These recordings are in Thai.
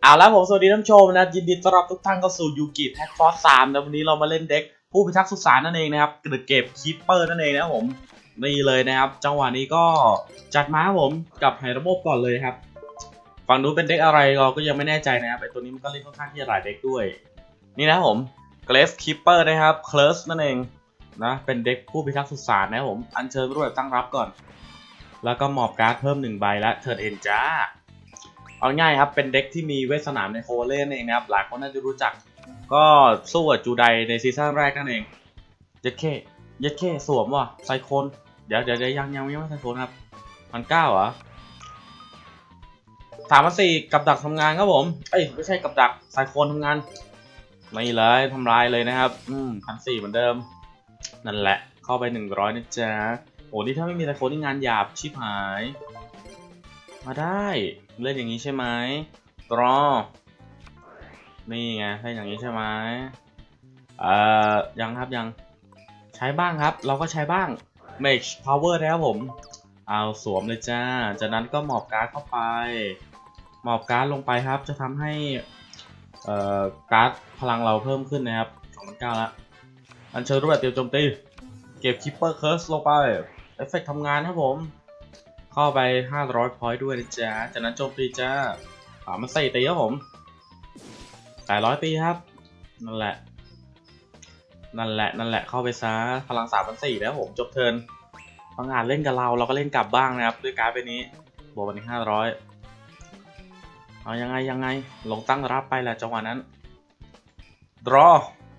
เอาแล้วผมสวัสดีท่านผู้ชมนะยินดีต้อนรับทุกท่านเข้าสู่ยูกิแพ็กฟอร์ส3นะวันนี้เรามาเล่นเด็กผู้พิทักษ์สุสานนั่นเองนะครับเก็บคีปเปอร์นั่นเองนะผมนี่เลยนะครับจังหวะนี้ก็จัดมาครับผมกับไฮระบบก่อนเลยครับฝั่งนู้นเป็นเด็กอะไรเราก็ยังไม่แน่ใจนะครับไอตัวนี้มันก็เล่นค่อนข้างที่จะหลายเด็กด้วยนี่นะผมเกรฟคีปเปอร์นะครับเคลสนั่นเองนะเป็นเด็กผู้พิทักษ์สุสานนะผมอัญเชิญรูปแบบตั้งรับก่อนแล้วก็มอบการ์ดเพิ่ม1ใบและเทิร์นเอ็นจ้าเอาง่ายครับเป็นเด็กที่มีเวทสนามในโคเล่นเองนะครับหลายคนน่าจะรู้จักก็สู้กับจูไดในซีซั่นแรกนั่นเองยัดเข้สวมว่ะไซโคนเดี๋ยวยังไม่ไซโคนครับ1,900เหรอ3,400กับดักทำงานครับผมไม่ใช่กับดักไซโคนทำงานไม่เลยทำลายเลยนะครับ1,400เหมือนเดิมนั่นแหละเข้าไป100นะจ๊ะโอ้นี่ถ้าไม่มีไซโคนนี่งานหยาบชิบหายมาได้เล่นอย่างนี้ใช่ไหมตรอนี่ไงเล่นอย่างนี้ใช่ไหมยังครับยังใช้บ้างครับเราก็ใช้บ้าง Mage Power แล้วผมเอาสวมเลยจ้าจากนั้นก็หมอบการ์ดเข้าไปหมอบการ์ดลงไปครับจะทำให้การ์ดพลังเราเพิ่มขึ้นนะครับ2,900แล้วอัญเชิญรูปแบบเตรียมโจมตีเก็บ Keeper Curse ลงไปเอฟเฟกต์ทำงานครับผมเข้าไป500 พอยต์ด้วยนะจ๊ะจากนั้นโจมตีจ้ามันใส่ตีครับผม800ตีครับนั่นแหละเข้าไปซะพลัง3,400แล้วผมจบเทิร์นบางงานเล่นกับเราก็เล่นกลับบ้างนะครับด้วยการ์ดใบนี้บวกไป500เอายังไงลงตั้งรับไปแหละจังหวะนั้น draw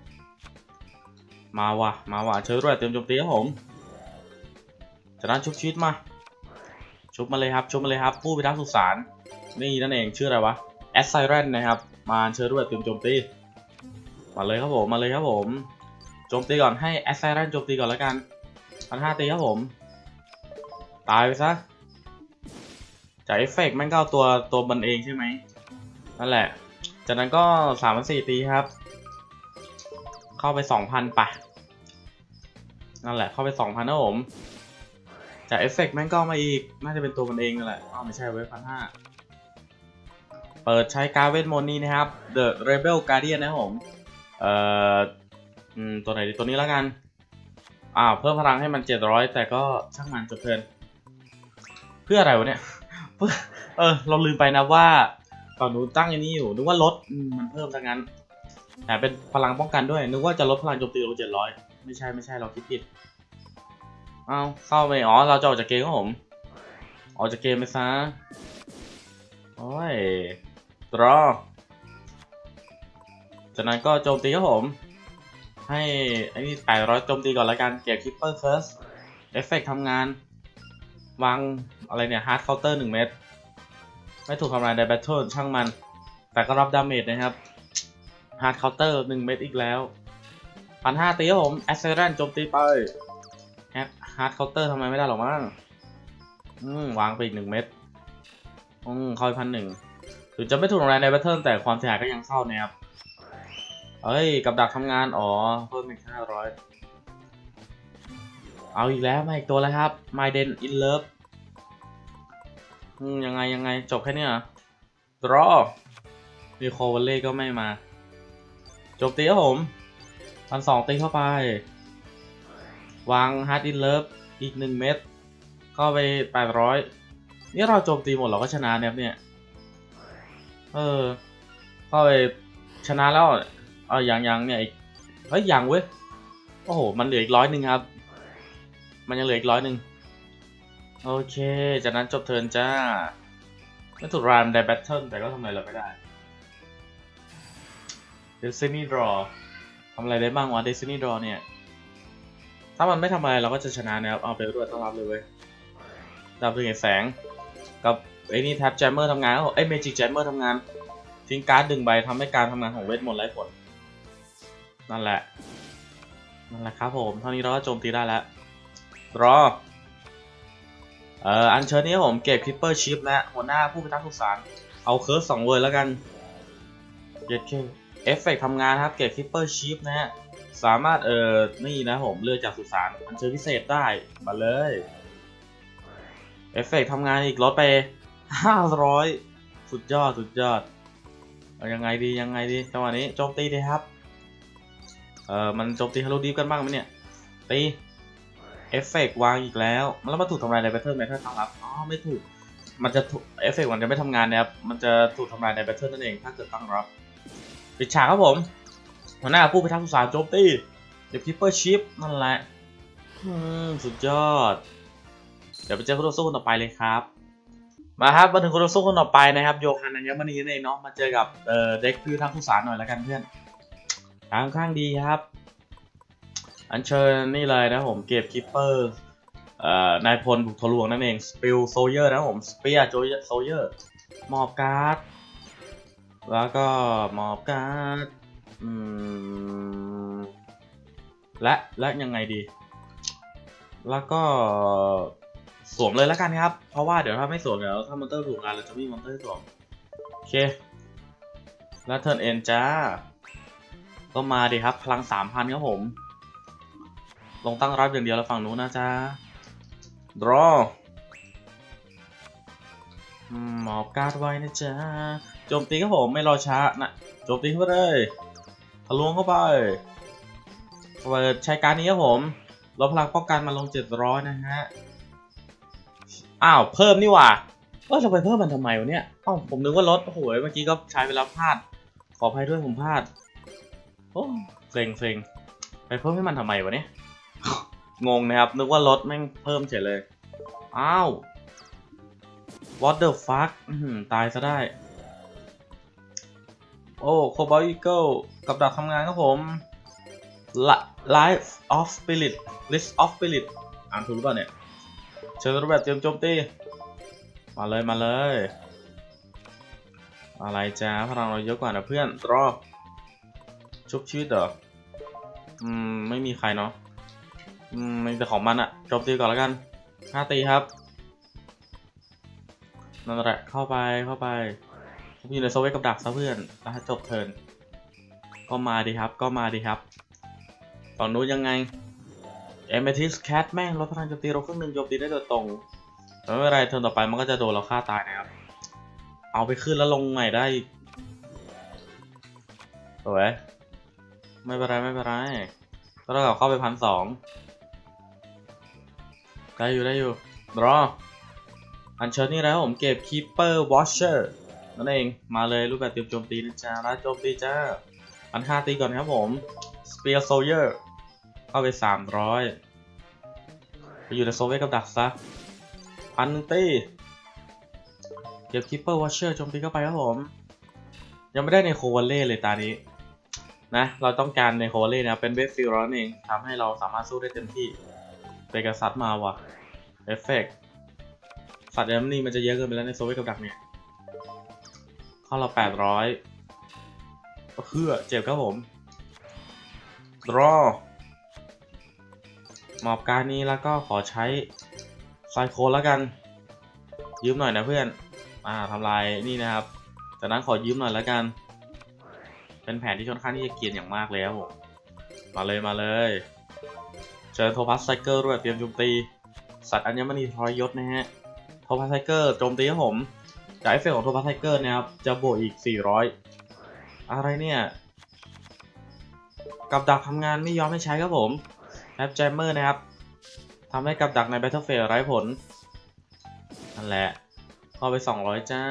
มาว่ะเชิญด้วยเตรียมโจมตีครับผมจากนั้นชุบชีตมาชุบมาเลยครับผู้พิทักษ์สุสานนี่นั่นเองชื่ออะไรวะแอสไซเรนนะครับมาเชิญด้วยเตรียมโจมตีมาเลยครับผมโจมตีก่อนให้แอสไซเรนโจมตีก่อนแล้วกัน1,500ตีครับผมตายไปซะจากเอฟเฟกต์แม่งก็ตัวมันเองใช่ไหมนั่นแหละจากนั้นก็3,400ตีครับเข้าไป 2,000 ไปนั่นแหละเข้าไป 2,000นะผมจากเอฟเฟกต์แม่งก็มาอีกน่าจะเป็นตัวมันเองนั่นแหละไม่ใช่เว้ย1,500เปิดใช้การ์ดเวทมนต์นี้นะครับ The Rebel Guardian นะครับผมตัวไหนดีตัวนี้แล้วกันเพิ่มพลังให้มัน700แต่ก็ช่างมันจบเทิร์นเพื่ออะไรวะเนี่ยเราลืมไปนะว่าตอนนู้นตั้งอย่างนี้อยู่นึกว่าลดมันเพิ่มซะงั้นแต่เป็นพลังป้องกันด้วยนึกว่าจะลดพลังโจมตีลง700ไม่ใช่เราคิดผิดเข้าไปเราจะออกจากเกมครับผมออกจากเกมไปซะโอ้ยดรอจากนั้นก็โจมตีครับผมให้ไอ้นี่800โจมตีก่อนแล้วกันเก็บ Keeper Curse เอฟเฟกต์ทำงานวางอะไรเนี่ย Hard Counter 1 เม็ดไม่ถูกทำลายใน Battle ช่างมันแต่ก็รับดาเมจนะครับ Hard Counter 1 เม็ดอีกแล้ว 1,500ตีครับผม Ascendant โจมตีไปHard Counter ทำไมไม่ได้หรอกมั้งวางไปอีก1 เม็ดเข้าไป1,100ถึงจะไม่ถูกทำลายใน Battle แต่ความเสียหายก็ยังเข้านะครับกับดักทำงานเพิ่มอีก500เอาอีกแล้วมาอีกตัวแล้วครับ My Den in Love ยังไงจบแค่นี้เหรอ Draw รีคอร์วัลเล่ก็ไม่มาจบตีครับผม1,200ตีเข้าไปวาง Heart in Love อีก1 เม็ดเข้าไป800นี่เราโจมตีหมดเราก็ชนะเนี่ยเข้าไปชนะแล้วยังเนี่ยอีกยังเว้ยโอ้โหมันเหลืออีก100ครับมันยังเหลืออีก100โอเคจากนั้นจบเทิร์นจ้าไม่ถูกรามได้แบทเทิลแต่ก็ทำอะไรเราไม่ได้ Destiny Draw ทำอะไรได้บ้างวะ Destiny Draw เนี่ยถ้ามันไม่ทำอะไรเราก็จะชนะนะครับเอาไปรวดต้อนรับเลยเว้ยดาวเรืองแสงกับไอ้นี่แท็บแจมเมอร์ทำงานเมจิกแจมเมอร์ทำงานทิ้งการ์ด1 ใบทำให้การทำงานของเวทมนต์ไร้ผลนั่นแหละครับผมเท่านี้เราก็โจมตีได้แล้วรออันเชิญนี้ผมเก็บ Keeper Chief และหัวหน้าผู้พิทักษ์สุสานเอาเคิร์ส2 เวอร์แล้วกันเอฟเฟกต์ทำงานครับเก็บ Keeper Chief นะฮะสามารถนี่นะผมเลือกจากสุสานอันเชิญพิเศษได้มาเลยเอฟเฟกต์ทำงานอีกลดไป500สุดยอดยังไงดีจังหวะนี้โจมตีดีครับมันโจมตีฮาโลดีฟกันบ้างไหมเนี่ยตีเอฟเฟกวางอีกแล้วแล้วมาถูกทำลายในแบทเทิลตั้งรับอ๋อไม่ถูกมันจะเอฟเฟกมันจะไม่ทำงานนะครับมันจะถูกทำลายในแบทเทิลนั่นเองถ้าเกิดตั้งรับปิดฉากครับผมหัวหน้าผู้พิทักษ์สุสานโจมตีเดอะคิปเปอร์ชิปนั่นแหละสุดยอดเดี๋ยวไปเจอคู่ต่อสู้คนต่อไปเลยครับมาครับมาถึงคู่ต่อสู้คนต่อไปนะครับโยฮันอัญมณีนั่นเองเนาะมาเจอกับเด็กพิทักษ์สุสานหน่อยแล้วกันเพื่อนค่อนข้างดีครับอัญเชิญนี่เลยนะผมเก็บคิปเปอร์นายพลบุกทะลวงนั่นเองสปิลโซเยอร์นะผมสเปียร์โซเยอร์มอบการ์ดแล้วก็มอบการ์ดและยังไงดีแล้วก็สวมเลยแล้วกันครับเพราะว่าเดี๋ยวถ้าไม่สวมเดี๋ยวถ้ามอนเตอร์ถูกงานเราจะมีมอนเตอร์สวมโอเคแล้วเทิร์นเอ็นจ้าก็มาดิครับพลัง 3,000 ครับผมลงตั้งรับอย่างเดียวแล้วฝั่งนู้นนะจ๊ะดรอหมอบการ์ดไว้นะจ๊ะโจมตีครับผมไม่รอช้านะโจมตีเข้าไปเลยทะลวงเข้าไปเปิดใช้การนี้ครับผมลดพลังป้องกันมาลง700นะฮะอ้าวเพิ่มนี่หว่าเราไปเพิ่มมันทำไมวะเนี่ยผมนึกว่าลดโอ้โหเมื่อกี้ก็ใช้ไปแล้วพลาดขออภัยด้วยผมพลาดโอ้เซ็งไปเพิ่มให้มันทำไมวะเนี่ยงงนะครับนึกว่าลดแม่งเพิ่มเฉยเลยอ้าว what the fuck ตายซะได้โอ้โคบอลอีเกิลกับดักทำงานครับผม Life of Spirit List of Spirit อ่านถูกหรือเปล่าเนี่ยเชิญรูปแบบเตรียมโจมตีมาเลยอะไรจ้าพลังเราเยอะกว่านะเพื่อนรอชุบชีวิตเหรอไม่มีใครเนาะมีแต่ของมันอะโจมตีก่อนแล้วกัน5 ตีครับนั่นแหละเข้าไปผมอยู่ในโซเวตกับดักซะเพื่อนแล้วจบเทิร์นก็มาดีครับฝั่งนู้นยังไงเอเมทิสแคทแม่งลดพลังโจมตีเราครึ่งหนึ่งโจมตีได้โดยตรงแต่ไม่เป็นไรเทิร์นต่อไปมันก็จะโดนเราฆ่าตายนะครับเอาไปขึ้นแล้วลงใหม่ได้สวยไม่เป็นไรแล้วเราเข้าไป1,200ได้อยู่รออันเชิญนี่แล้วผมเก็บ Keeper Watcher นั่นเองมาเลยรูปแบบเตรียมโจมตีนะจ๊ะแล้วโจมตีจ้า1,500 ตีก่อนครับผม Spear Soldier เข้าไป300ไปอยู่ในโซเวตกับดักซะ1,000 ตีเก็บ Keeper Watcher โจมตีเข้าไปครับผมยังไม่ได้ในโควัลเล่เลยตานี้นะเราต้องการในโควัลเล่นะเป็นเวฟฟิลนั่นเองทำให้เราสามารถสู้ได้เต็มที่เปกัสซัสมาว่ะเอฟเฟกต์สัตว์นี่มันจะเยอะเกินไปแล้วในโซเวตกับดักเนี่ยเข้าเรา800เพื่อเจ็บครับผมรอหมอบการนี้แล้วก็ขอใช้ไซโคแล้วกันยืมหน่อยนะเพื่อนทำลายนี่นะครับจากนั้นขอยืมหน่อยแล้วกันเป็นแผนที่ค่อนข้างที่จะเกรียนอย่างมากเลยครับผมมาเลยเชิญโทพัสไซเคิลด้วยเตรียมโจมตีสัตว์อัญมณีทรยศนะฮะโทพัสไซเคิลโจมตีครับผมจากเอฟเฟกต์ของโทพัสไซเคิลนะครับจะบวกอีก400อะไรเนี่ยกับดักทำงานไม่ยอมให้ใช้ครับผมแอปแจมเมอร์นะครับทำให้กับดักใน Battlefield ไร้ผลนั่นแหละเข้าไป200จ้า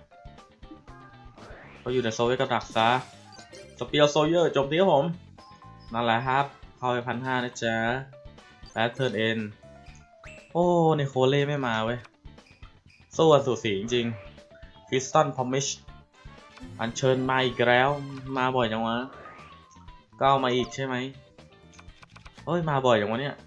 ก็อยู่ในโซเวตกับดักซะสเปียร์โซเยอร์โจมตีครับผมนั่นแหละครับเข้าไป1,500นะจ๊ะและเทิร์นเอ็นโอ้ในโคเล่ไม่มาเว้ยสู้กันสูสีจริงๆคริสตันพอมิชอัญเชิญมาอีกแล้วมาบ่อยจังวะก็เอามาอีกใช่ไหมมาบ่อยอย่างวะเนี่ย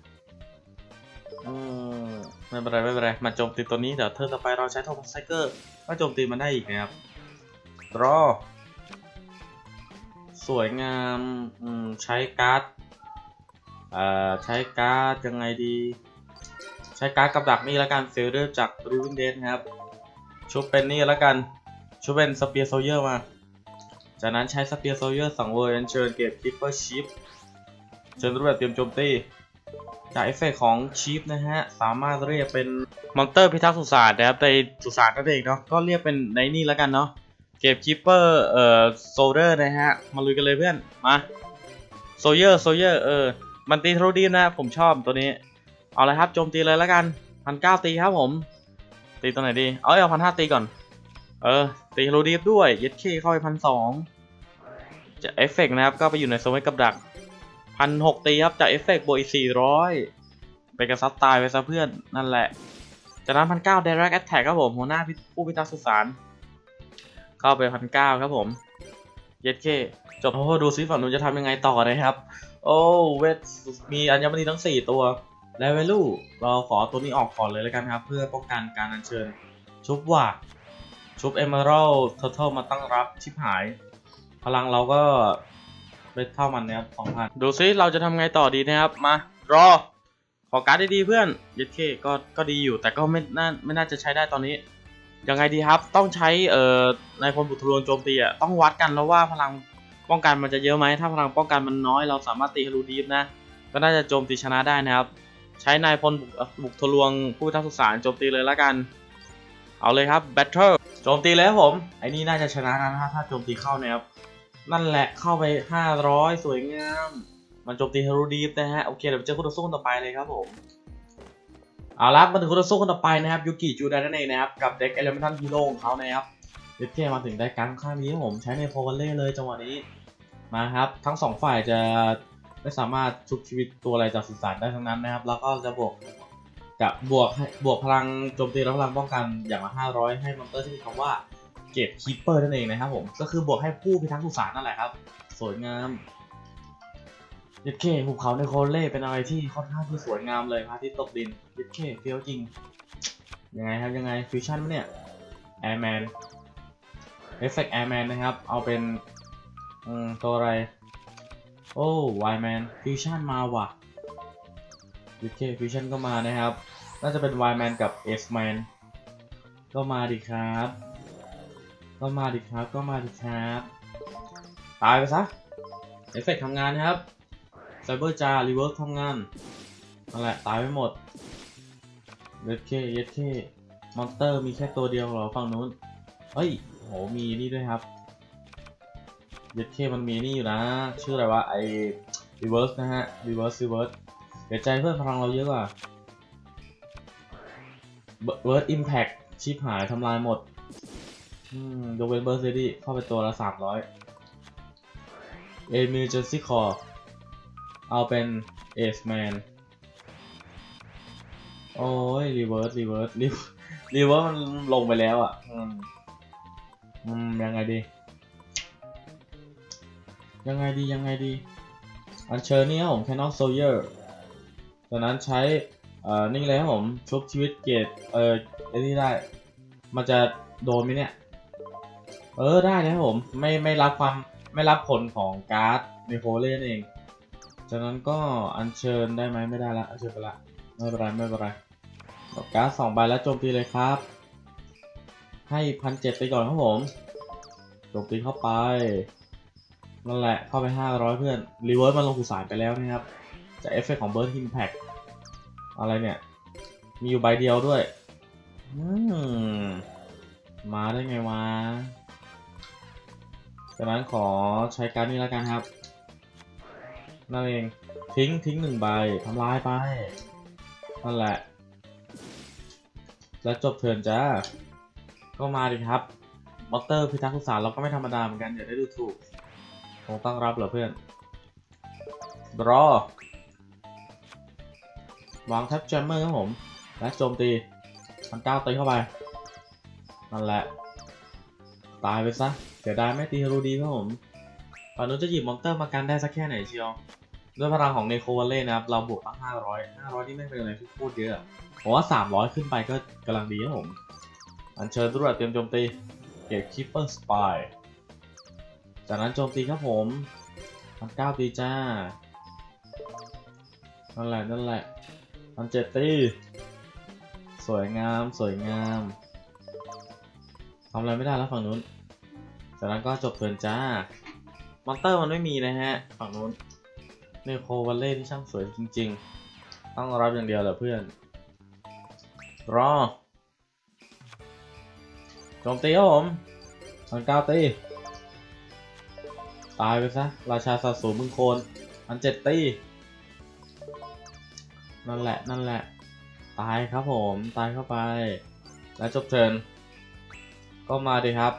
ไม่เป็นไรมาโจมตีตัวนี้เดี๋ยวเทิร์นต่อไปเราใช้โทมัสไซเกอร์ก็โจมตีมันได้อีกนะครับรอสวยงามใช้การ์ดยังไงดีใช้การ์ดกับดักนี่แล้วกันเฟลเดอร์จากรูวินเดนครับชุบเป็นนี่แล้วกันชุบเป็นสเปียร์โซเยอร์มาจากนั้นใช้สเปียร์โซเยอร์2 เวอร์เชิญเก็บคิปเปอร์ชิปเชิญรูปแบบเตรียมโจมตีจากเอฟเฟกต์ของชิปนะฮะสามารถเรียกเป็นมอนเตอร์พิทักษ์สุสานนะครับในสุสานนั่นเองเนาะก็เรียกเป็นในนี่แล้วกันเนาะเก็บคิปเปอร์โซลเดอร์นะฮะมาลุยกันเลยเพื่อนมาโซเยอร์มันตีทะลุดีนะผมชอบตัวนี้เอาเลยครับโจมตีเลยแล้วกัน1,900ตีครับผมตีตัวไหนดีเอา1,500ตีก่อนตีทะลุดีด้วยยัดเคเข้าไป1,200จะเอฟเฟกนะครับก็ไปอยู่ในโซนไว้กับดัก1,600ตีครับจากเอฟเฟกบวกอีก400ไปกระซับตายไปซะเพื่อนนั่นแหละจากนั้น1,900 Direct Attack ครับผมหัวหน้าผู้พิทักษ์สุสานเข้าไป1,900ครับผมเย็ดเคจบดูซิฝั่งนู้นจะทำยังไงต่อนะครับโอ้เวทมีอัญมณีทั้ง4ตัวและเวลูเราขอตัวนี้ออกก่อนเลยแล้วกันครับเพื่อป้องกันการอัญเชิญชุบว่าชุบเอเมอรัลเทอร์เทิลมาตั้งรับชิบหายพลังเราก็ไปเท่ามันนะครับ2,000ดูซิเราจะทำไงต่อดีนะครับมารอขอการ์ดดีๆเพื่อนเย็ดเคก็ดีอยู่แต่ก็ไม่น่าจะใช้ได้ตอนนี้ยังไงดีครับต้องใช้ในพลบุตรทะลวงโจมตีต้องวัดกันแล้วว่าพลังป้องกันมันจะเยอะไหมถ้าพลังป้องกันมันน้อยเราสามารถตีทะลุดีฟนะก็น่าจะโจมตีชนะได้นะครับใช้นายพลบุกทะลวงผู้พิทักษ์สุสานโจมตีเลยละกันเอาเลยครับแบทเทิลโจมตีเลยครับผมไอ้นี่น่าจะชนะนะถ้าโจมตีเข้านะครับนั่นแหละเข้าไป500สวยงามมันโจมตีทะลุดีฟนะฮะโอเคเดี๋ยวเจอคู่ต่อสู้ต่อไปเลยครับผมเอาละมาถึงคู่ต่อสู้คนต่อไปนะครับยูกิจูไดนั่นเองนะครับกับเด็กเอเลเมนทัลฮีโร่ของเขานะครับเด็กเท่มาถึงได้กลางข้างนี้ผมใช้ในโพวัลเล่เลยจังหวะนี้มาครับทั้ง2ฝ่ายจะไม่สามารถชุบชีวิตตัวอะไรจากสุสานได้ทั้งนั้นนะครับแล้วก็จะบวกพลังโจมตีและพลังป้องกันอย่างละ500ให้มอนเตอร์ที่มีคำว่าเก็บคีปเปอร์นั่นเองนะครับผมก็คือบวกให้ผู้พิทักษ์สุสานนั่นแหละครับสวยงามเย็ดเคภูเขาในโคเล่เป็นอะไรที่ค่อนข้างที่สวยงามเลยพระอาทิตย์ตกดินเย็ดเคเฟี้ยวจริงยังไงครับยังไงฟิวชั่นเนี่ยแอร์แมนเอฟเฟกต์แอร์แมนนะครับเอาเป็นตัวอะไรโอ้ไวแมนฟิวชั่นมาว่ะเย็ดเคฟิวชั่นก็มานะครับน่าจะเป็นไวแมนกับเอสแมนก็มาดิครับตายไปซะเอฟเฟกต์ทำงานนะครับไซเบอร์จารีเวิร์สทำงานนั่นแหละตายไปหมดเย็ดเคมอนเตอร์มีแค่ตัวเดียวเหรอฝั่งนู้นเฮ้ยโหมีนี่ด้วยครับเย็ดเคมันมีนี่อยู่นะชื่ออะไรวะไอรีเวิร์สนะฮะรีเวิร์สเดี๋ยวใจเพื่อนพลังเราเยอะกว่าเวิร์ดอิมแพคชิปหายทำลายหมดยกเว้นเบอร์เซดี้เข้าไปตัวละ300เอมิลเจอร์ซี่คอร์เอาเป็นเอสแมนโอ้ยรีเวิร์สมันลงไปแล้วอ่ะยังไงดีอันเชิญนี่ครับผมแคนนอนโซเยอร์จากนั้นใช้นี่เลยครับผมชุบชีวิตเกตไอ้นี่ได้มันจะโดนไหมเนี่ยได้นะครับผมไม่รับผลของการ์ดในโคเล่นเองจากนั้นก็อัญเชิญได้ไหมไม่ได้ละอัญเชิญไปละไม่เป็นไรการ์ด2 ใบแล้วโจมตีเลยครับให้1,700ไปก่อนครับผมโจมตีเข้าไปนั่นแหละเข้าไป500เพื่อนรีเวิร์สมันลงสุสานไปแล้วนะครับจากเอฟเฟกต์ของเบิร์ดอิมแพคอะไรเนี่ยมีอยู่ใบเดียวด้วยมาได้ไงวะจากนั้นขอใช้การ์ดนี้แล้วกันครับนั่นเองทิ้ง1 ใบทำลายไปนั่นแหละแล้วจบเทิร์นจ้าก็มาดิครับมอเตอร์พิทักษ์สุสานเราก็ไม่ธรรมดาเหมือนกันอย่าได้ดูถูกคงตั้งรับเหรอเพื่อนรอวางแท็บแจมเมอร์ครับผมและโจมตี1,900ตีเข้าไปนั่นแหละตายไปซะเสียดายไม่ตีฮารูดีครับผมฝั่งนู้นจะหยิบมอนเตอร์มากันได้สักแค่ไหนเชียวด้วยพลังของเนโควัลเล่นะครับเราบวกตั้ง500ที่ไม่เป็นอะไรที่พูดเยอะผมว่า300ขึ้นไปก็กำลังดีครับผมอัญเชิญตรวจเตรียมโจมตีเก็บคิปเปอร์สปายจากนั้นโจมตีครับผม1,900ตีจ้านั่นแหละ1,700ตีสวยงามทำอะไรไม่ได้แล้วฝั่งนู้นจากนั้นก็จบเทิร์นจ้ามอนเตอร์มันไม่มีนะฮะฝั่งนู้นเนโควัลเล่ที่ช่างสวยจริงๆต้องรับอย่างเดียวแหละเพื่อนรอโจมตีครับผม 1,900 ตีตายไปซะราชาสัตว์สูงมึงโคน1,700 ตีนั่นแหละตายครับผมตายเข้าไปแล้วจบเทิร์นก็มาดิครับ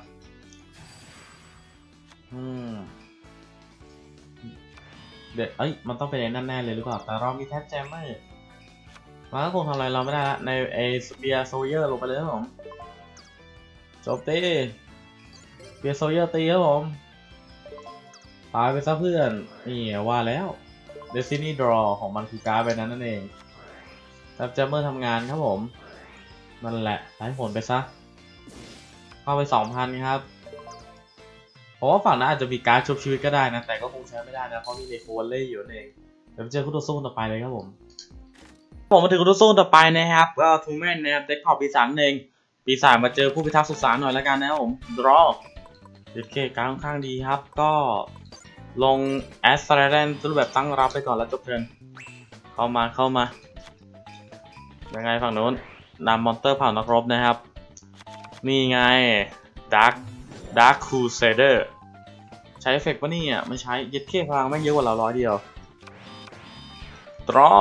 เดี๋ยวมันต้องเป็นไอ้นั่นแน่เลยหรือเปล่าแต่เรามีแท็บแจมไม่มันก็คงทำอะไรเราไม่ได้ละในไอสเปียร์โซเยอร์ลงไปเลยครับผมจบตีสเปียร์โซเยอร์ตีครับผมตายไปซะเพื่อนนี่ว่าแล้วเดซินี่ดรอของมันคือการ์ดใบนั้นนั่นเองแท็บแจมเมอร์ทำงานครับผมนั่นแหละได้ผลไปซะเข้าไป 2,000 ครับเพราะว่าฝั่งนั้นอาจจะมีการ์ดชุบชีวิตก็ได้นะแต่ก็คงใช้ไม่ได้นะเพราะมีเดโฟลเล่อยู่นั่นเองเดี๋ยวเจอคู่ต่อสู้ต่อไปเลยครับผมมาถึงคู่ต่อสู้ต่อไปนะครับก็ทูแมนนะครับเด็กขอบปีศาจเองปีศาจมาเจอผู้พิทักษ์สุสานหน่อยแล้วกันนะครับผมดรอเด็กเกการค่อนข้างดีครับก็ลงแอสตราแดนรูปแบบตั้งรับไปก่อนแล้วจบเทิร์นเข้ามายังไงฝั่งโน้นนำมอนเตอร์ผ่านนักรบนะครับนี่ไงDark Crusader ใช้เอฟเฟกต์ปะนี่อ่ะไม่ใช้ยึดเข้พลังแม่งเยอะกว่าเรา100 เดียวตรอ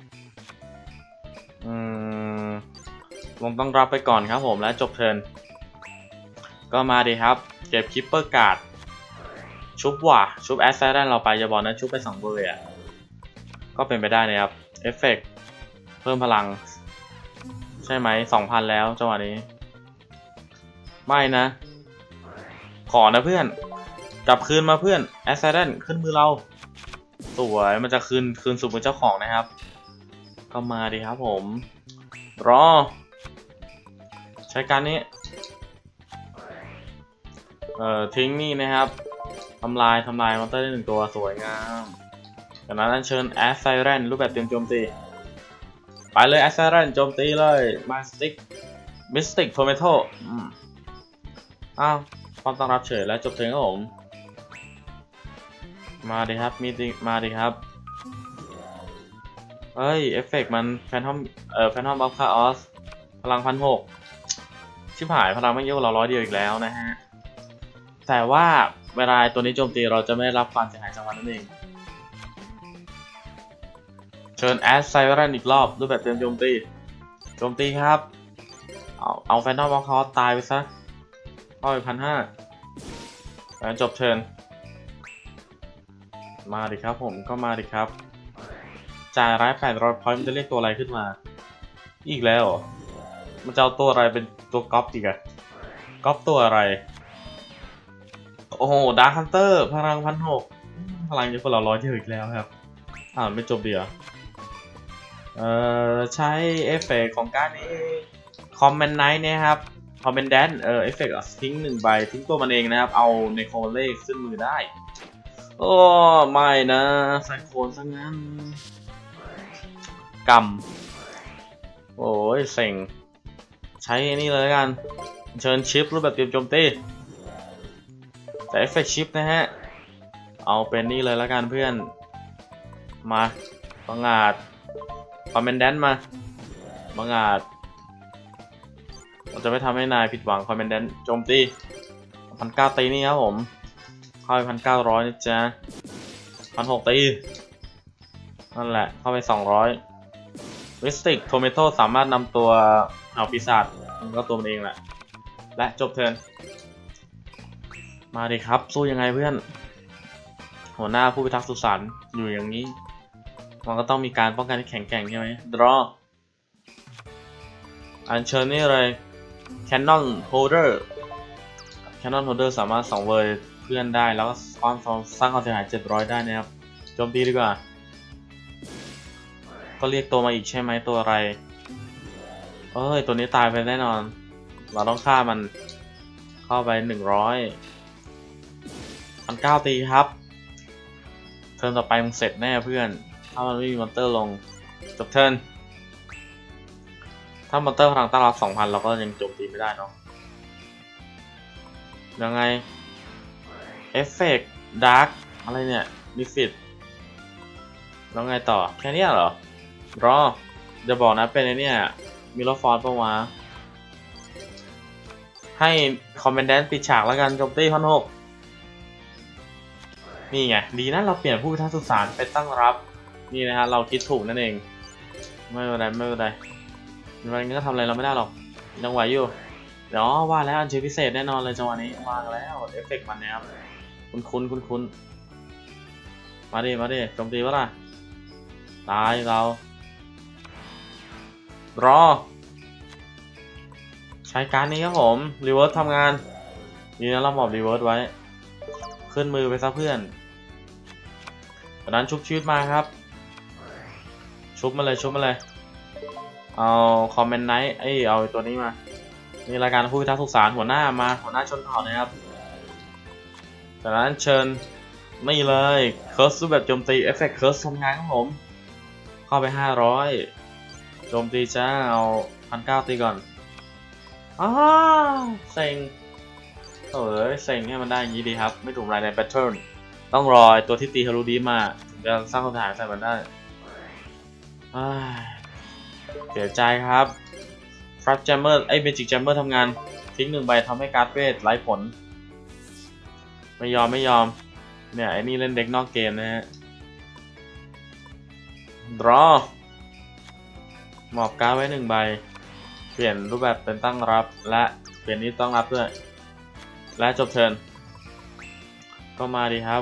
ลงต้องรับไปก่อนครับผมแล้วจบเทิร์นก็มาดีครับเก็บคิปเปอร์การ์ดชุบแอสไซด์เราไปจะบอกนะชุบไป2 เบอร์อ่ะก็เป็นไปได้นะครับเอฟเฟกต์เพิ่มพลังใช่ไหม 2,000 แล้วจังหวะนี้ไม่นะขอนะเพื่อนกลับคืนมาเพื่อนแอสไซเดนขึ้นมือเราสวยมันจะคืนสู่มือเจ้าของนะครับก็มาดีครับผมรอใช้การนี้ทิ้งนี่นะครับทำลายมอนเตอร์ได้1 ตัวสวยงามจากนั้นอัญเชิญแอสไซเดนรูปแบบเตรียมโจมตีไปเลยแอสไซเดนโจมตีเลยมาสติกโทเมโต้อ้าวความต้องรับเฉยแล้วจบเพลงครับผมมาดิครับมาดิครับเฮ้ยเอฟเฟกต์มันแฟนทอมบัฟคาออสพลัง 1,600 ชิบหายพลังไม่เยอะกว่าเรา100 เดียวอีกแล้วนะฮะแต่ว่าเวลาตัวนี้โจมตีเราจะไม่ได้รับความเสียหายจากมันนั่นเองเชิญแอสไซเรนอีกรอบรูปแบบเต็มโจมตีครับเอาแฟนทอมบัฟคาออสตายไปซะเข้าไป 1,500 แล้วจบเทิร์นมาดิครับผมก็มาดิครับจ่าย800 พอยต์มันจะเรียกตัวอะไรขึ้นมาอีกแล้วมันจะเอาตัวอะไรเป็นตัวก๊อปอีกอะก๊อปตัวอะไรโอ้โหดาร์คฮันเตอร์พลัง 1,600 พลังเยอะกว่าเรา100 เดียวอีกแล้วครับไม่จบเดียวใช้เอฟเฟกต์ของการนี้คอมเมนต์ไนท์เนี่ยครับพอเป็นแดนเอฟเฟกต์ทิ้ง1 ใบทิ้งตัวมันเองนะครับเอาในโคเลขขึ้นมือได้โอ้ไม่นะไซโคนซะงั้นกำโอ้ยเซ็งใช้นี่เลยกันเชิญชิปรูปแบบเตรียมโจมตีแต่เอฟเฟกต์ชิปนะฮะเอาเป็นนี่เลยแล้วกันเพื่อนมาบังอาจคอมเมนแดนมาบังอาจเราจะไม่ทำให้นายผิดหวังคอมเมนแดนโจมตี 1,900 ตีนี่ครับผมเข้าไป 1,900 นะจ๊ะ 1,600 ตีนั่นแหละเข้าไป 200 วิสติกโทเมโต้สามารถนำตัวเอาปีศาจมันก็ตัวมันเองแหละและจบเทิร์นมาดิครับสู้ยังไงเพื่อนหัวหน้าผู้พิทักษ์สุสานอยู่อย่างนี้มันก็ต้องมีการป้องกันที่แข็งแกร่งใช่ไหมดรออัญเชิญนี่เลยแคนนอนโฮลเดอร์สามารถ2 เวอร์เพื่อนได้แล้วก็สร้างความเสียหาย 700 ได้นะครับโจมตีดีกว่าก็เรียกตัวมาอีกใช่ไหมตัวอะไรตัวนี้ตายไปแน่นอนเราต้องฆ่ามันเข้าไป 1,900 ตีครับเทิร์นต่อไปมึงเสร็จแน่เพื่อนถ้ามันไม่มีมอนเตอร์ลงจบเทิร์นถ้ามอนเตอร์พลังต้านรับ 2,000 เราก็ยังโจมตีไม่ได้เนาะยังไงเอฟเฟกต์ดาร์กอะไรเนี่ยดิฟิตแล้วไงต่อแค่นี้เหรอรอจะบอกนะเป็นไอเนี่ยมิโลฟอร์ปะวะให้คอมเมนแดนปิดฉากแล้วกันโจมตี1,600นี่ไงดีนะเราเปลี่ยนผู้พิทักษ์สุสานไปตั้งรับนี่นะฮะเราคิดถูกนั่นเองไม่เป็นไรไม่เป็นไรมันก็ทำอะไรเราไม่ได้หรอกยังไหวอยู่เดี๋ยวว่าแล้วอันเชิญพิเศษแน่นอนเลยจังหวะนี้วางแล้วเอฟเฟกต์มันนะครับคุ้นมาดิโจมตีวะล่ะตายเรารอใช้การนี้ครับผมรีเวิร์สทำงานนี่นะเราหมอบรีเวิร์สไว้ขึ้นมือไปซะเพื่อนจากนั้นชุบชีวิตมาครับชุบมาเลยเอาคอมเมนต์ไนท์เอาตัวนี้มานี่รายการผู้พิทักษ์สุสานหัวหน้าชนเผ่านะครับจากนั้นเชิญไม่เลยเคิร์สแบบโจมตีเอฟเฟกต์เคิร์สทำงานครับผมเข้าไป500โจมตีจ้าเอา1,900ตีก่อนเซ็งเซ็งให้มันได้อย่างนี้ดีครับไม่ถูกรายในแบทเทิลต้องรอตัวที่ตีฮารุดีมาถึงจะสร้างคำถามใส่มันได้เสียใจครับฟรัชแจมเมอร์เมจิกแจมเมอร์ทำงานทิ้ง1 ใบทำให้การ์ดเวทไร้ผลไม่ยอมเนี่ยไอ้นี่เล่นเด็กนอกเกมนะฮะดรอหมอบการ์ดไว้1 ใบเปลี่ยนรูปแบบเป็นตั้งรับและเปลี่ยนนี้ต้องรับด้วยและจบเทิร์นก็มาดีครับ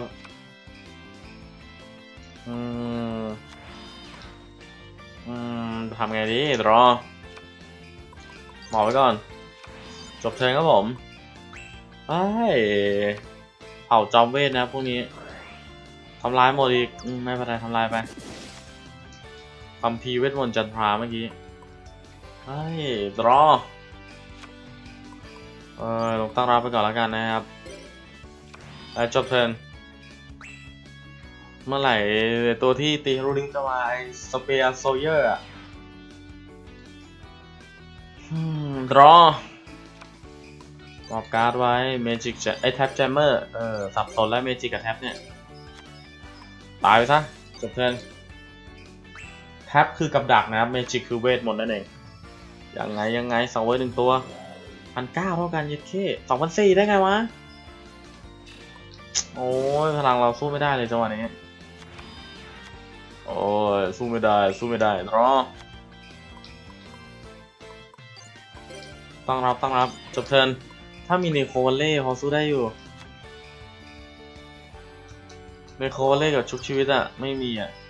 ทำไงดีรอหมอบไว้ก่อนจบเทิร์นครับผมเผาจอมเวทนะพวกนี้ทำลายหมดอีกไม่เป็นไรทำลายไปคัมภีร์เวทมนต์จันทราเมื่อกี้รอลงตั้งรับไปก่อนแล้วกันนะครับจบเทิร์นเมื่อไหร่ตัวที่ตีรูดิงจะมาสเปียร์โซเยอร์รอมอบการ์ดไว้เมจิกแท็บแจมเมอร์สับสนแล้วเมจิกกับแท็บเนี่ยตายไปซะจบเทิร์นแท็บคือกับดักนะครับเมจิกคือเวทมนต์นั่นเองยังไง2 ไว้1 ตัว1,900เท่ากันยัดเข้2,400ได้ไงวะโอ้ยพลังเราสู้ไม่ได้เลยจังหวะนี้โอ้ยสู้ไม่ได้รอต้องรับจบเทิร์นถ้ามีเนโคเล่พอสู้ได้อยู่เนโคเล่กับชุบชีวิตไม่มี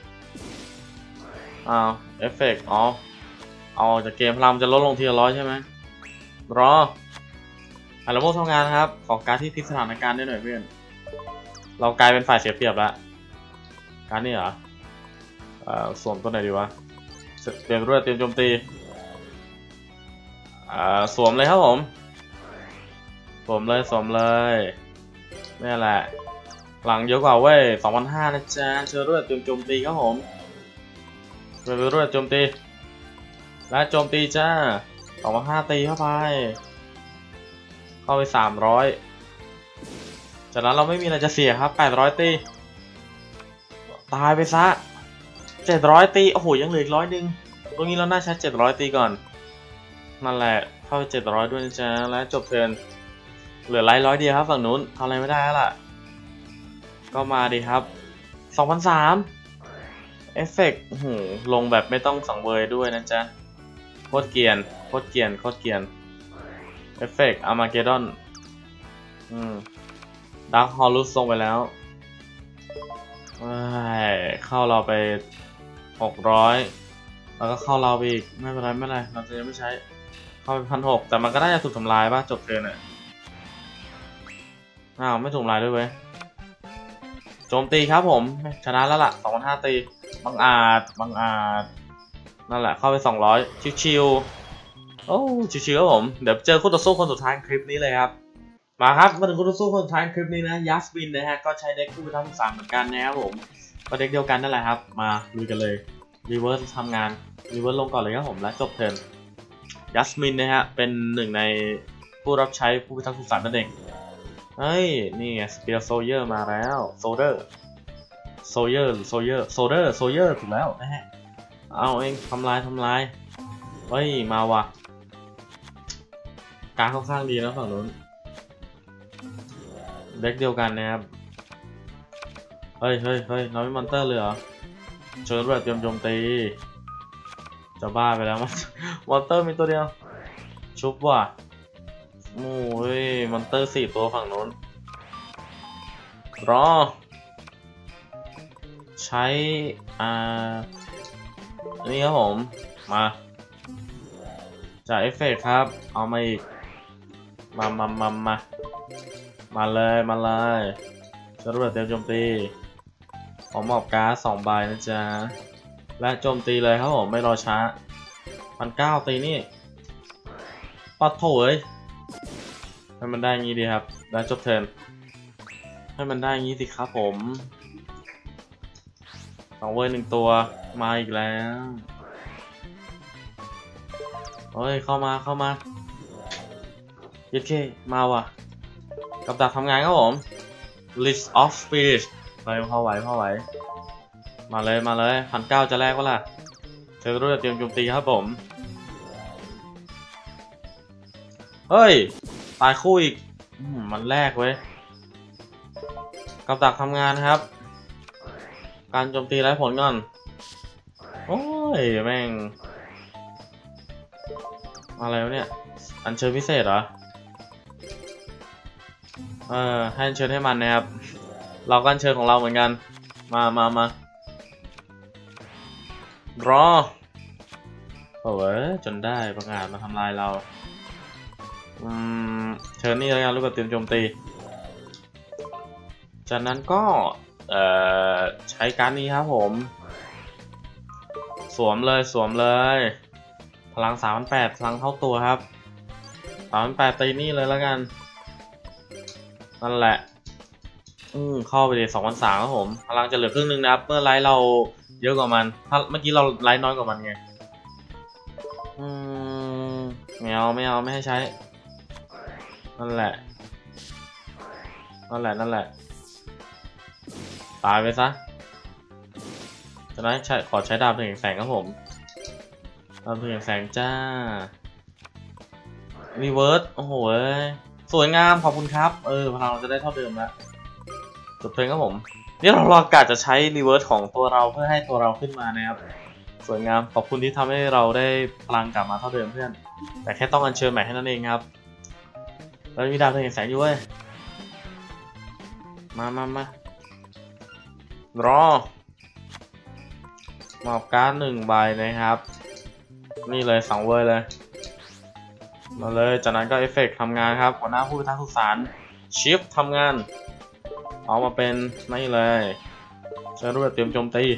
เอฟเฟกต์เอาจากเกมพลังจะลดลงทีละ100ใช่ไหมรออาราโมทำงานครับขอการที่พลิกสถานการณ์ได้หน่อยเพื่อนเรากลายเป็นฝ่ายเสียเปรียบแล้วการนี่เหรอสวมตัวไหนดีวะเตรียมด้วยเตรียมโจมตีสวมเลยครับผมสวมเลยนี่แหละหลังเยอะกว่าเว้ย 2,500 นะจ๊ะเชิญด้วยเตรียมโจมตีครับผมเตรียมด้วยโจมตีและโจมตีจ้า2,500ตีเข้าไป300จากนั้นเราไม่มีอะไรจะเสียครับ800ตีตายไปซะ700ตีโอ้โหยังเหลืออีก100ตรงนี้เราน่าใช้700ตีก่อนนั่นแหละเข้าไป700ด้วยนะจ๊ะและจบเทิร์นเหลือ100เดียวครับฝั่งนู้นทำอะไรไม่ได้แล้วล่ะก็มาดีครับ2,300เอฟเฟกต์ลงแบบไม่ต้องสังเวยด้วยนะจ๊ะโคตรเกียนเอฟเฟกต์อาร์มาเกดอนดาร์คฮอลลุสลงไปแล้วเข้าเราไป600แล้วก็เข้าเราไปอีกไม่เป็นไรเราจะยังไม่ใช้เข้าไป1,600แต่มันก็น่าจะถูกทำลายป่ะจบเทิร์นไม่ถูกทำลายด้วยเว้ยโจมตีครับผมชนะแล้วล่ะ2,500ตีบังอาจนั่นแหละเข้าไป200ชิวๆโอ้ชิวๆครับผมเดี๋ยวเจอคู่ต่อสู้คนสุดท้ายคลิปนี้เลยครับมาครับมาถึงคู่ต่อสู้คนสุดท้ายคลิปนี้นะยัสมินนะฮะก็ใช้เด็กผู้พิทักษ์สุสานเหมือนกันนะครับผมก็เด็กเดียวกันนั่นแหละครับมาลุยกันเลยรีเวิร์สทำงานรีเวิร์สลงก่อนเลยครับผมและจบเทิร์นยัสมินนะฮะเป็นหนึ่งในผู้รับใช้ผู้พิทักษ์สุสานนั่นเองนี่ไงสเปียร์โซเยอร์มาแล้วโซเดอร์ถูกแล้วนะฮะเอาเองทำลายมาว่ะการค่อนข้างดีนะฝั่งนู้นเด็กเดียวกันนะครับเฮ้ยเราไม่มอนเตอร์เลยเหรอเชิญแบบเตรียมโจมตีจะบ้าไปแล้วมอนเตอร์มีตัวเดียวชุบว่ะโอ้ยมอนเตอร์4 ตัวฝั่งนู้นรอใช้นี่ครับผมมาจ่ายเอฟเฟกต์ครับเอามาอีกมาเลยจะรวดเตรียมโจมตีผมมอบการ์ด2 ใบนะจ๊ะและโจมตีเลยครับผมไม่รอช้า1,900ตีนี่ปัดโถยให้มันได้งี้ดีครับแล้วจบเทิร์นให้มันได้งี้สิครับผม2 เวอร์ 1 ตัวมาอีกแล้วเฮ้ยเข้ามายึดเคมาว่ะกับดักทำงานครับผม List of Spirit ไปพอไหวมาเลย1,900จะแลกวะล่ะเธอรู้จะเตรียมโจมตีครับผมเฮ้ยตายคู่อีกมันแลกเว้ยกับดักทำงานครับการโจมตีไร้ผลก่อนโอ้ยแม่งอะไรวะเนี่ยอัญเชิญพิเศษเหรอให้อัญเชิญให้มันนะครับเราก็อัญเชิญของเราเหมือนกันมารอโอ้ยจนได้ประกาศมาทำลายเราเชิญนี่แล้วกันรูปแบบเตรียมโจมตีจากนั้นก็ใช้การนี้ครับผมสวมเลยพลัง3,800พลังเท่าตัวครับ3,800ตีนี่เลยแล้วกันนั่นแหละเข้าไปเลย2,300ครับผมพลังจะเหลือครึ่งนึงนะครับเมื่อไลท์เราเยอะกว่ามันถ้าเมื่อกี้เราไลท์น้อยกว่ามันไงไม่ให้ใช้นั่นแหละตายไปซะจากนั้นขอใช้ดาบเพลิงแสงครับผมดาบเพลิงแสงจ้ารีเวิร์สโอ้โหสวยงามขอบคุณครับพลังเราจะได้เท่าเดิมแล้วจบเพลงครับผมนี่เราลองกะจะใช้รีเวิร์สของตัวเราเพื่อให้ตัวเราขึ้นมานะครับสวยงามขอบคุณที่ทำให้เราได้พลังกลับมาเท่าเดิมเพื่อนแต่แค่ต้องอัญเชิญใหม่ให้นั่นเองครับแล้วมีดาวเพลิงแสงอยู่เว้ยมารอมอบการ์ด1 ใบนะครับนี่เลย2 เวอร์เลยมาเลยจากนั้นก็เอฟเฟกต์ทำงานครับหัวหน้าผู้พิทักษ์สุสานชิฟทำงานเอามาเป็นนี่เลยใช้รูปแบบเตรียมโจมตี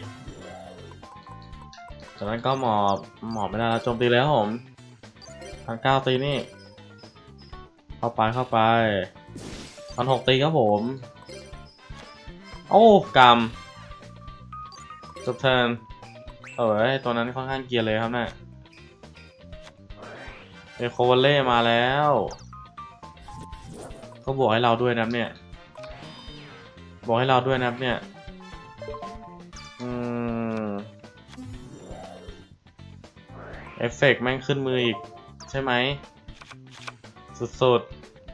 จากนั้นก็หมอบไม่ได้แล้วโจมตีแล้วผม1,900ตีนี่เข้าไป1,600ตีครับผมโอ้กรรมจบเทิร์นตัวนั้นค่อนข้างเกียร์เลยครับเนี่ยโควัลเล่มาแล้วก็บอกให้เราด้วยนะเนี่ยเอฟเฟกต์แม่งขึ้นมืออีกใช่ไหมสุด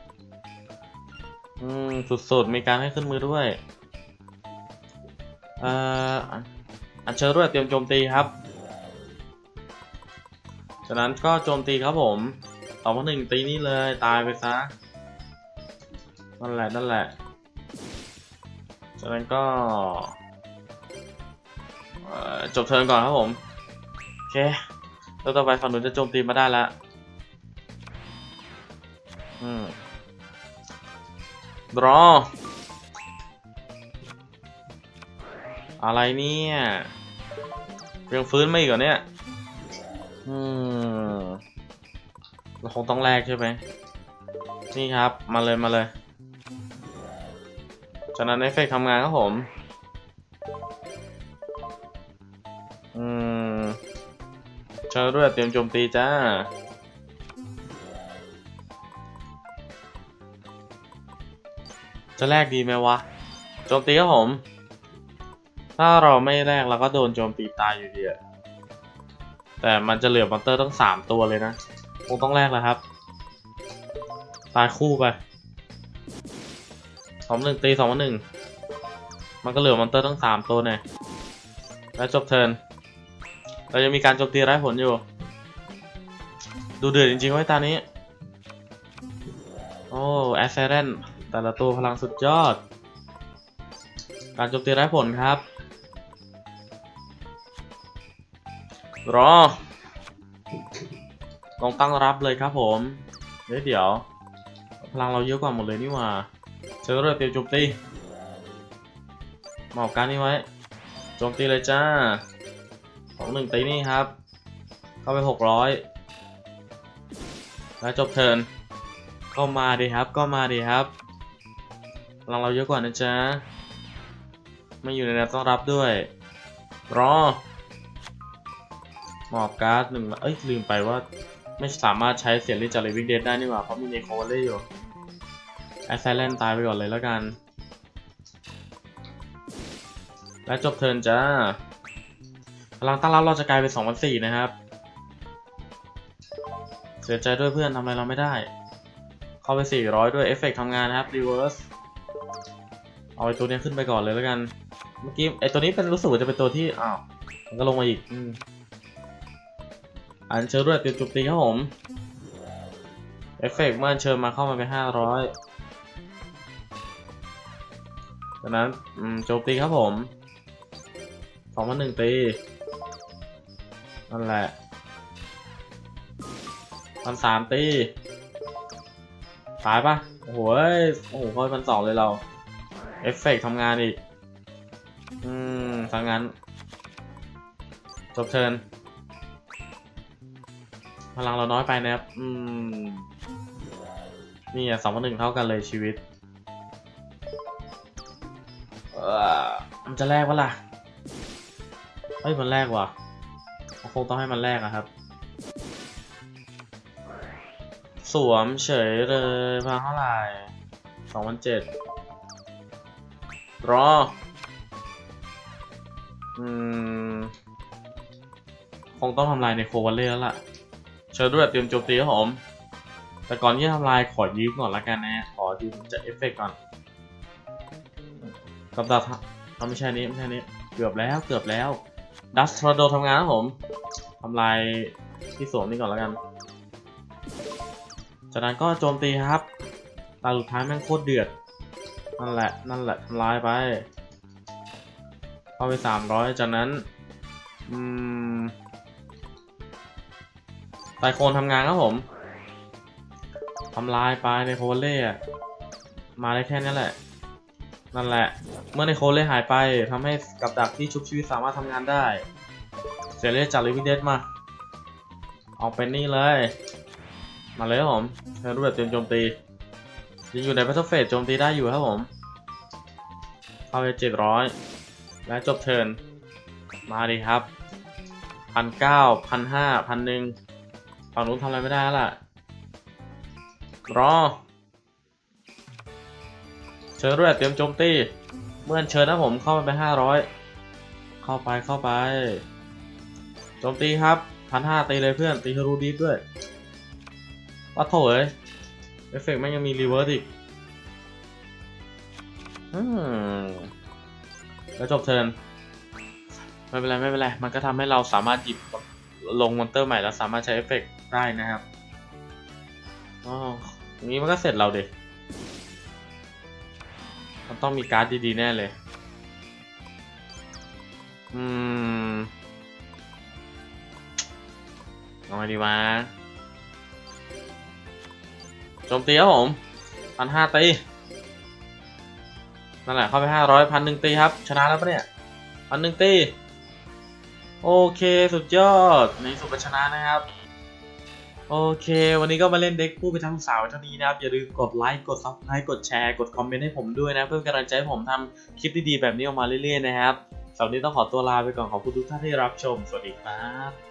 มีการให้ขึ้นมือด้วยอัญเชิญด้วยเตรียมโจมตีครับจากนั้นก็โจมตีครับผม2,100ตีนี่เลยตายไปซะนั่นแหละจากนั้นก็จบเทิร์นก่อนครับผมโอเคแล้วต่อไปฝั่งนู้นจะโจมตีมาได้แล้วรออะไรเนี่ยยังฟื้นไม่อีกเหรอเนี่ยเราคงต้องแลกใช่ไหมนี่ครับมาเลยจากนั้นเอฟเฟกต์ทำงานครับผมใช้ด้วยเตรียมโจมตีจ้าจะแลกดีไหมวะโจมตีครับผมถ้าเราไม่แลกเราก็โดนโจมตีตายอยู่ดีแต่มันจะเหลือมอนเตอร์ต้อง3 ตัวเลยนะคงต้องแลกแล้วครับตายคู่ไป2-1 ตี2-1มันก็เหลือมอนเตอร์ทั้ง3ตัวเนี่ยแล้วจบเทิร์นเราจะมีการโจมตีไร้ผลอยู่ดูเดือดจริงๆไว้ตานี้โอ้แอสเซเรนแต่ละตัวพลังสุดยอดการโจมตีไร้ผลครับรอลองตั้งรับเลยครับผมเดี๋ยวพลังเราเยอะกว่าหมดเลยนี่หว่าเชิญเรือเตรียมโจมตีหมอบการนี้ไว้โจมตีเลยจ้า2-1 ตีนี่ครับเข้าไป600แล้วจบเทิร์นก็มาดีครับพลังเราเยอะกว่านะจ๊ะไม่อยู่ในแนวต้อนรับด้วยรอหมอบการ์ด1ลืมไปว่าไม่สามารถใช้เสียงลิจาริวิกเดดได้นี่หว่าเพราะมีเนโคเวลเล่อยู่แอสไซเลนตายไปก่อนเลยแล้วกันและจบเทิร์นจ้าพลังตั้งรับเราจะกลายเป็น2,400นะครับเสียใจด้วยเพื่อนทำอะไรเราไม่ได้เข้าไป400ด้วยเอฟเฟกต์ทำงานนะครับรีเวิร์สเอาไอ้ตัวนี้ขึ้นไปก่อนเลยแล้วกันเมื่อกี้ไอ้ตัวนี้เป็นรู้สึกว่าจะเป็นตัวที่มันก็ลงมาอีกอันเชิญด้วยเตรียมโจมตีครับผมเอฟเฟกต์เมื่ออันเชิญมาเข้ามาเป็น500จากนั้นโจมตีครับผม2-1 ตีนั่นแหละ1,300 ตีตายปะโอ้โหเข้าไป1,200เลยเราเอฟเฟกต์ทำงานอีกทางนั้นจบเทิร์นพลังเราน้อยไปนะครับนี่2-1เท่ากันเลยชีวิตมันจะแลกวะล่ะมันแลกว่ะคงต้องให้มันแลกอะครับสวมเฉยเลยพลังเท่าไหร่2,700รอคงต้องทำลายในโควัลเล่แล้วล่ะเชิญด้วยเตรียมโจมตีครับผมแต่ก่อนที่จะทำลายขอยืมก่อนละกันนะขอยืมจากเอฟเฟกต์ก่อนกับดักไม่ใช่นี้เกือบแล้วดัสทรโดทำงานครับผมทำลายที่สวมนี่ก่อนละกันจากนั้นก็โจมตีครับตาสุดท้ายแม่งโคตรเดือดนั่นแหละทำลายไปเข้าไป300จากนั้นไตโคนทำงานครับผมทำลายไปในโคเล่มาได้แค่นี้แหละนั่นแหละเมื่อในโคเล่หายไปทำให้กับดักที่ชุบชีวิตสามารถทำงานได้เสียเลือดจากลิวิเดสมาเอาเป็นนี่เลยมาเลยครับผมใช้รูปแบบเตรียมโจมตียังอยู่ในแบทเทิลเฟสโจมตีได้อยู่ครับผมเข้าไป700และจบเทิร์นมาดีครับ1,900 1,500 1,000ฝั่งนู้นทำอะไรไม่ได้แล้วล่ะรอเชิญรูปแบบเตรียมโจมตีเมื่อเชิญนะผมเข้าไป500เข้าไปโจมตีครับ1,500ตีเลยเพื่อนตีฮารูดีฟด้วยว่าโถเอ้ยเอฟเฟกต์แม่งยังมีรีเวิร์สอีกแล้วจบเทิร์นไม่เป็นไรมันก็ทำให้เราสามารถหยิบลงมอนเตอร์ใหม่แล้วสามารถใช้เอฟเฟกต์ได้นะครับอย่างนี้มันก็เสร็จเราดิมันต้องมีการ์ดดีๆแน่เลยเอาไงดีวะโจมตีครับผม1,500 ตีนั่นแหละเข้าไป500 1,000 ตีครับชนะแล้วปะเนี่ย1,000 ตีโอเคสุดยอดในสุดชนะนะครับโอเควันนี้ก็มาเล่นเด็กผู้ไปทั้งสาวเท่านี้นะครับอย่าลืมกดไลค์กดซับสไครต์กดแชร์กดคอมเมนต์ให้ผมด้วยนะเพื่อเป็นกำลังใจให้ผมทำคลิปดีๆแบบนี้ออกมาเรื่อยๆนะครับสำหรับวันนี้ต้องขอตัวลาไปก่อนขอบคุณทุกท่านที่รับชมสวัสดีครับ